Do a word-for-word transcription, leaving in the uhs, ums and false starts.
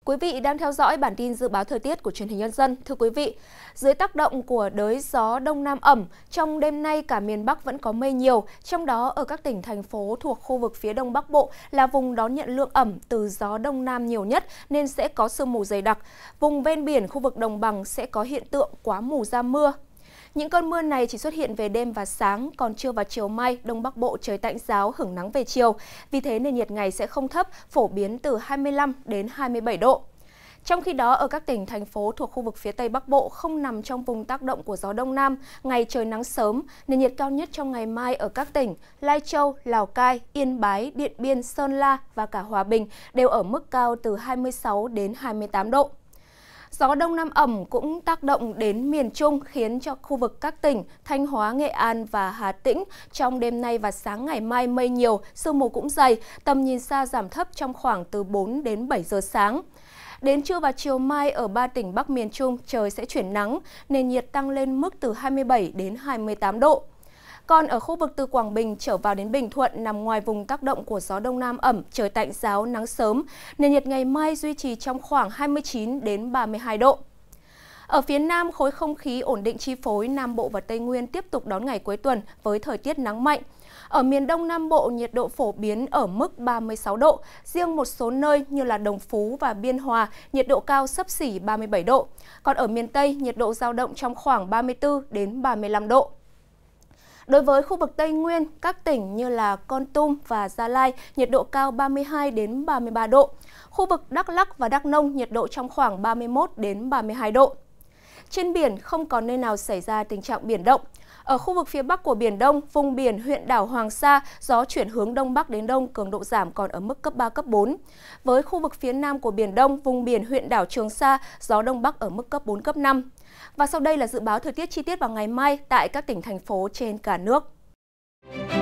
Quý vị đang theo dõi bản tin dự báo thời tiết của Truyền hình Nhân dân. Thưa quý vị, dưới tác động của đới gió Đông Nam ẩm, trong đêm nay cả miền Bắc vẫn có mây nhiều, trong đó ở các tỉnh, thành phố thuộc khu vực phía Đông Bắc Bộ là vùng đón nhận lượng ẩm từ gió Đông Nam nhiều nhất nên sẽ có sương mù dày đặc. Vùng ven biển, khu vực đồng bằng sẽ có hiện tượng quá mù ra mưa. Những cơn mưa này chỉ xuất hiện về đêm và sáng, còn trưa và chiều mai, Đông Bắc Bộ trời tạnh ráo, hửng nắng về chiều. Vì thế nền nhiệt ngày sẽ không thấp, phổ biến từ hai mươi lăm đến hai mươi bảy độ. Trong khi đó, ở các tỉnh, thành phố thuộc khu vực phía Tây Bắc Bộ không nằm trong vùng tác động của gió Đông Nam, ngày trời nắng sớm, nền nhiệt cao nhất trong ngày mai ở các tỉnh Lai Châu, Lào Cai, Yên Bái, Điện Biên, Sơn La và cả Hòa Bình đều ở mức cao từ hai mươi sáu đến hai mươi tám độ. Gió Đông Nam ẩm cũng tác động đến miền Trung khiến cho khu vực các tỉnh Thanh Hóa, Nghệ An và Hà Tĩnh trong đêm nay và sáng ngày mai mây nhiều, sương mù cũng dày, tầm nhìn xa giảm thấp trong khoảng từ bốn đến bảy giờ sáng. Đến trưa và chiều mai ở ba tỉnh Bắc miền Trung trời sẽ chuyển nắng, nền nhiệt tăng lên mức từ hai mươi bảy đến hai mươi tám độ. Còn ở khu vực từ Quảng Bình trở vào đến Bình Thuận nằm ngoài vùng tác động của gió Đông Nam ẩm, trời tạnh ráo, nắng sớm, nền nhiệt ngày mai duy trì trong khoảng hai mươi chín đến ba mươi hai độ. Ở phía Nam, khối không khí ổn định chi phối Nam Bộ và Tây Nguyên tiếp tục đón ngày cuối tuần với thời tiết nắng mạnh. Ở miền Đông Nam Bộ, nhiệt độ phổ biến ở mức ba mươi sáu độ, riêng một số nơi như là Đồng Phú và Biên Hòa, nhiệt độ cao xấp xỉ ba mươi bảy độ. Còn ở miền Tây, nhiệt độ dao động trong khoảng ba mươi tư đến ba mươi lăm độ. Đối với khu vực Tây Nguyên, các tỉnh như là Kon Tum và Gia Lai, nhiệt độ cao ba mươi hai đến ba mươi ba độ. Khu vực Đắk Lắk và Đắk Nông, nhiệt độ trong khoảng ba mươi mốt đến ba mươi hai độ. Trên biển không còn nơi nào xảy ra tình trạng biển động. Ở khu vực phía Bắc của Biển Đông, vùng biển huyện đảo Hoàng Sa, gió chuyển hướng Đông Bắc đến Đông, cường độ giảm còn ở mức cấp ba, cấp bốn. Với khu vực phía Nam của Biển Đông, vùng biển huyện đảo Trường Sa, gió Đông Bắc ở mức cấp bốn, cấp năm. Và sau đây là dự báo thời tiết chi tiết vào ngày mai tại các tỉnh, thành phố trên cả nước.